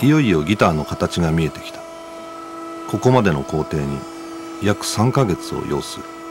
いよいよギターの形が見えてきた。ここまでの工程に約3ヶ月を要する。